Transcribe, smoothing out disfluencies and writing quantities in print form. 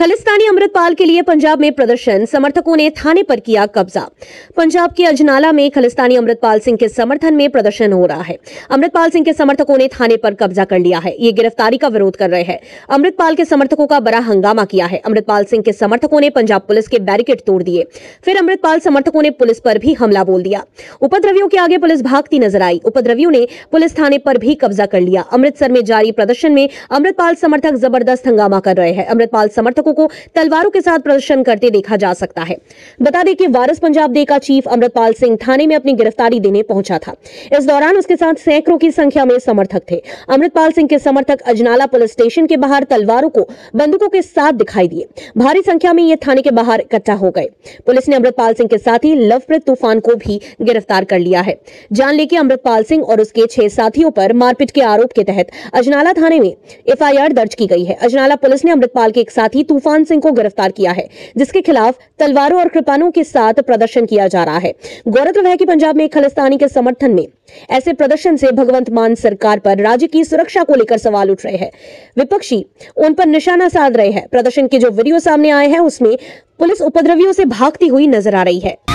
खालिस्तानी अमृतपाल के लिए पंजाब में प्रदर्शन, समर्थकों ने थाने पर किया कब्जा। पंजाब के अजनाला में खालिस्तानी अमृतपाल सिंह के समर्थन में प्रदर्शन हो रहा है। अमृतपाल सिंह के समर्थकों ने थाने पर कब्जा कर लिया है। ये गिरफ्तारी का विरोध कर रहे हैं। अमृतपाल के समर्थकों का बड़ा हंगामा किया है। अमृतपाल सिंह के समर्थकों ने पंजाब पुलिस के बैरिकेड तोड़ दिए। फिर अमृतपाल समर्थकों ने पुलिस पर भी हमला बोल दिया। उपद्रवियों के आगे पुलिस भागती नजर आई। उपद्रवियों ने पुलिस थाने पर भी कब्जा कर लिया। अमृतसर में जारी प्रदर्शन में अमृतपाल समर्थक जबरदस्त हंगामा कर रहे हैं। अमृतपाल समर्थकों को तलवारों के साथ प्रदर्शन करते देखा जा सकता है। बता दें कि वारिस पंजाब डे का चीफ अमृतपाल सिंह थाने में अपनी गिरफ्तारी देने पहुंचा था। इस दौरान उसके साथ सैकड़ों की संख्या में समर्थक थे। अमृतपाल सिंह के समर्थक अजनाला पुलिस स्टेशन के बाहर तलवारों को बंदूकों के साथ दिखाई दिए। भारी संख्या में ये थाने के बाहर इकट्ठा हो गए। पुलिस ने अमृतपाल सिंह के साथी लवप्रीत तूफान को भी गिरफ्तार कर लिया है। जानलेवा के अमृतपाल सिंह और उसके 6 साथियों पर मारपीट के आरोप के तहत अजनाला थाने में एफआईआर दर्ज की गई है। अजनाला पुलिस ने अमृतपाल के एक साथी तूफान सिंह को गिरफ्तार किया है, जिसके खिलाफ तलवारों और कृपानों के साथ प्रदर्शन किया जा रहा है। गौरतलब है कि पंजाब में खालिस्तानी के समर्थन में ऐसे प्रदर्शन से भगवंत मान सरकार पर राज्य की सुरक्षा को लेकर सवाल उठ रहे हैं। विपक्षी उन पर निशाना साध रहे हैं। प्रदर्शन के जो वीडियो सामने आए हैं उसमें पुलिस उपद्रवियों से भागती हुई नजर आ रही है।